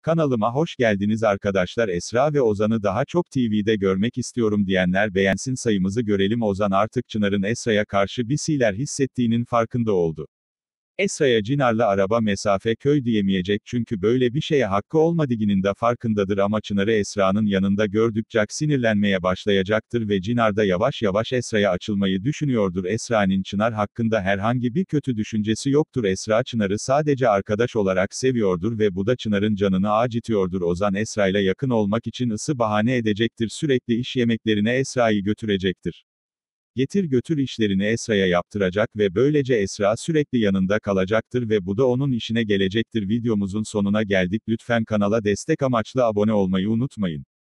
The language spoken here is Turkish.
Kanalıma hoş geldiniz arkadaşlar. Esra ve Ozan'ı daha çok TV'de görmek istiyorum diyenler beğensin, sayımızı görelim. Ozan artık Çınar'ın Esra'ya karşı bir şeyler hissettiğinin farkında oldu. Esra'ya Çınar'la araba mesafe köy diyemeyecek çünkü böyle bir şeye hakkı olmadığının da farkındadır ama Çınar'ı Esra'nın yanında gördükçe sinirlenmeye başlayacaktır ve Çınar da yavaş yavaş Esra'ya açılmayı düşünüyordur. Esra'nın Çınar hakkında herhangi bir kötü düşüncesi yoktur. Esra Çınar'ı sadece arkadaş olarak seviyordur ve bu da Çınar'ın canını acıtıyordur. Ozan Esra'yla yakın olmak için bahane edecektir. Sürekli iş yemeklerine Esra'yı götürecektir. Getir götür işlerini Esra'ya yaptıracak ve böylece Esra sürekli yanında kalacaktır ve bu da onun işine gelecektir. Videomuzun sonuna geldik. Lütfen kanala destek amaçlı abone olmayı unutmayın.